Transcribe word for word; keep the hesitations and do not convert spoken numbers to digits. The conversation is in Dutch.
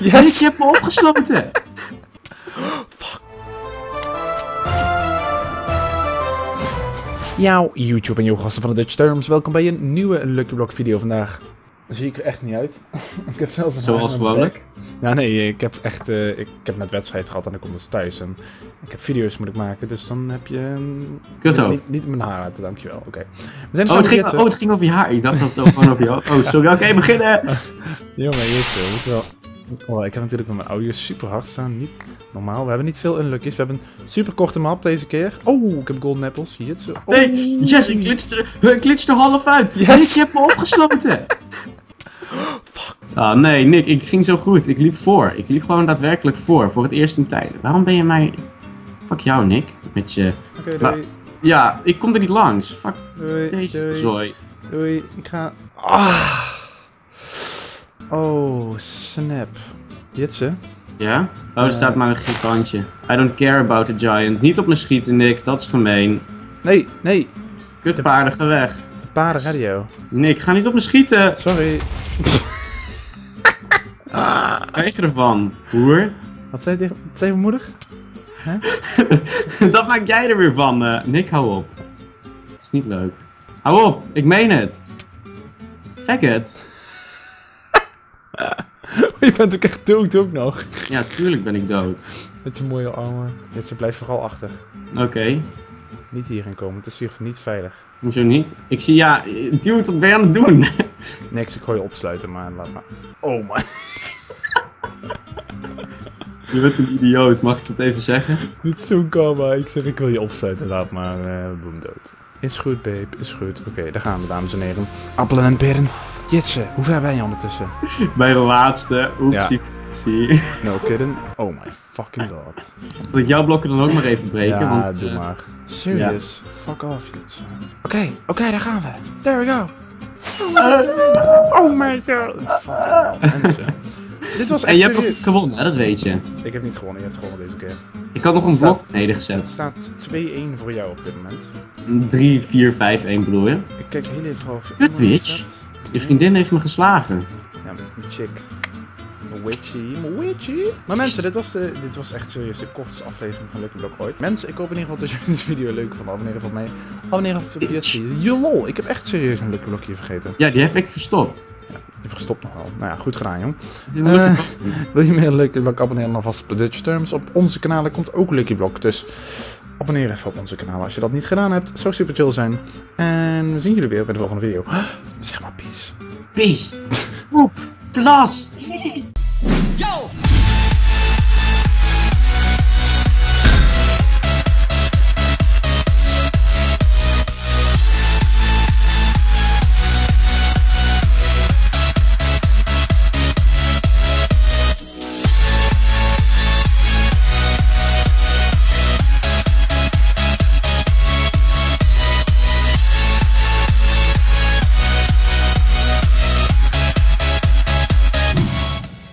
Yes! Je hebt me opgesloten! Fuck. Jouw YouTube en jouw gasten van de Dutch Terms. Welkom bij een nieuwe Lucky Block video vandaag. Daar zie ik er echt niet uit. Ik heb veel te Zoals gewoonlijk? Ja, nee, ik heb echt, uh, ik, ik heb net wedstrijd gehad en ik kom dus thuis. En ik heb video's moet ik maken, dus dan heb je... Um, Kut ook. Niet, niet mijn haar uit, dankjewel. Oké. Okay. We zijn oh, het ging, oh, het ging over je haar. Ik dacht dat het gewoon over jou. Oh, sorry. Oké, okay, beginnen! Jongen, jeetje, moet wel... Oh, ik heb natuurlijk met mijn audio super hard staan. Niet normaal. We hebben niet veel unluckies. We hebben een super korte map deze keer. Oh, ik heb golden apples. Hier. Oh. Nee, yes, ik glitchte, ik glitchte half uit. Yes. Nick, je hebt me opgesloten. Fuck. Ah, nee, Nick, ik ging zo goed. Ik liep voor. Ik liep gewoon daadwerkelijk voor. Voor het eerst in tijden. Waarom ben je mij... Fuck jou, Nick. Met je... Oké, okay, doei. Ja, ik kom er niet langs. Fuck doei, deze doei. zooi. Doei, ik ga... Ah. Oh, snap. Jitse? Ja? Oh, er uh, staat maar een gigantje. I don't care about the giant. Niet op me schieten, Nick. Dat is gemeen. Nee, nee. Kut paarden, ga weg. De paarden radio. Nick, ga niet op me schieten. Sorry. Ah, krijg je ervan, hoer? Wat zei je tegen wat zei je moeder? Huh? Dat maak jij er weer van. Uh, Nick, hou op. Dat is niet leuk. Hou op, ik meen het. Faggot. Je bent ook echt dood ook nog. Ja, tuurlijk ben ik dood. Met je mooie armen. Dit ze blijft vooral achter. Oké. Okay. Niet hierheen komen, het is hier niet veilig. Hoezo niet? Ik zie, ja, dude, wat ben je aan het doen? Niks, ik gooi je opsluiten, maar laat maar. Oh man. Je bent een idioot, mag ik dat even zeggen? Dit is zo'n karma. Ik zeg, ik wil je opsluiten, laat maar. Uh, boem, dood. Is goed, babe, is goed. Oké, okay, daar gaan we, dames en heren. Appelen en peren. Jitse, hoe ver ben je ondertussen? Bij de laatste. Oepsie, oepsie. No kidding. Oh my fucking god. Zal ik jouw blokken dan ook maar even breken? Ja, want, doe uh, maar. Serious? Ja. Fuck off, Jitse. Oké, okay, oké, okay, daar gaan we. There we go. Oh my god. Fuck, mensen. Dit was echt en je hebt ook gewonnen, hè? Dat weet je. Ik heb niet gewonnen, je hebt gewonnen deze keer. Ik had nog een blok nedergezet. Het staat twee-één voor jou op dit moment. drie, vier, vijf, één bedoel je? Ik kijk heel even over. Kut witch. Je vriendin heeft me geslagen. Ja, mijn chick. Mijn witchy, mijn witchy. Maar mensen, dit was, de, dit was echt serieus de kortste aflevering van Lucky Block ooit. Mensen, ik hoop in ieder geval dat jullie deze video leuk vonden. Abonneren op mij. Abonneren op P S C. Jolol, ik heb echt serieus een Lucky Block hier vergeten. Ja, die heb ik verstopt. Ja, die verstopt nog wel. Nou ja, goed gedaan, jong. Uh, wil je meer Lucky Block abonneren dan vast op Dutch Terms? Op onze kanalen komt ook Lucky Block, dus... abonneer even op onze kanaal als je dat niet gedaan hebt. Zou super chill zijn. En we zien jullie weer bij de volgende video. Zeg maar peace. Peace. Poep. Plas.